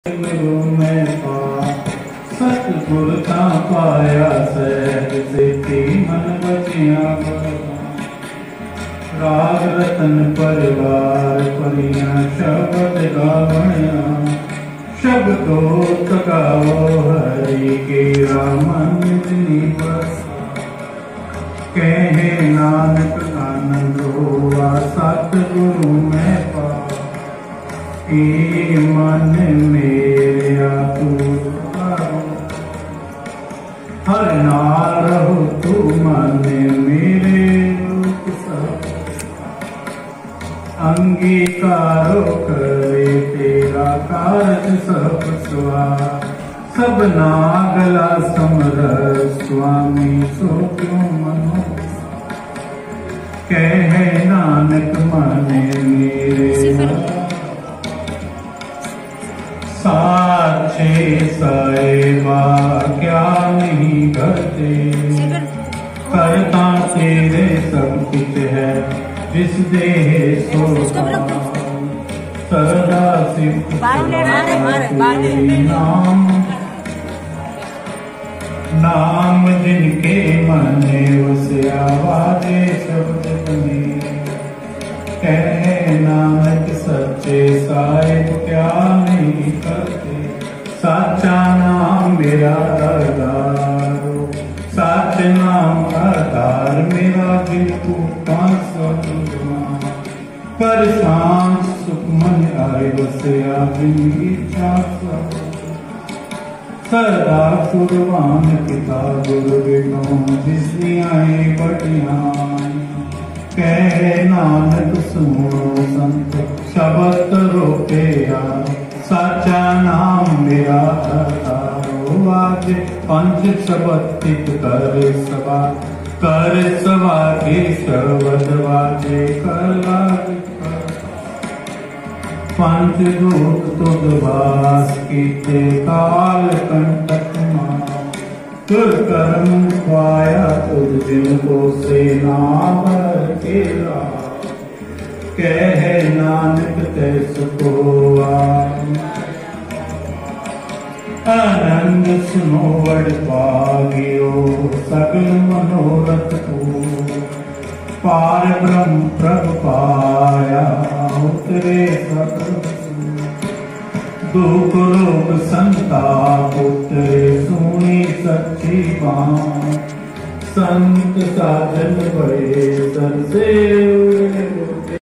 गुरु में सतगुर का पाया सहज से मन बचिया राग रतन परिवार परिया शब्द गावणिया शब्दो तकाओ हरि के रामन बस कहे नानक आनंद हुआ सतगुरु में पा मन मेरे तू हर नाल रहो तू मन मेरे अंगीकारो करे तेरा कारज सब स्वा सब नागला समर स्वामी सो क्यों मनो कहे नानक माने मेरे साचे साएबा क्या नहीं करते करता तेरे सब कुछ है जिस देह सो सदा सिद्ध नाम नाम जिनके मन उसे आवाजे शब्द में कहे नानक सच्चे साहिब क्या नहीं करते साचा नाम मेरा आधार साच नाम आधार मेरा दिल को पास पर शांत सुख मन आए बसया इच्छा सदा कुर्बान पिता गुरु बिनो जिसने आए बटियान कहे नानक सुनो संत शब्द रोके साचा नाम मेरा अवतारो आज पंच शब्द कर सभा के शब्द वाजे कर पंच दूत तुद वास कीते काल कंटक तुर कर्म पाया तुझ दिन को से नाम के कहे नानक तैस को आनंद सुनो वड पागियो सकल मनोरथ को पार ब्रह्म प्रभ पाया उतरे सकल दुख रोग संताप उतरे सुनी सच्ची बात संत साधन बड़े सर से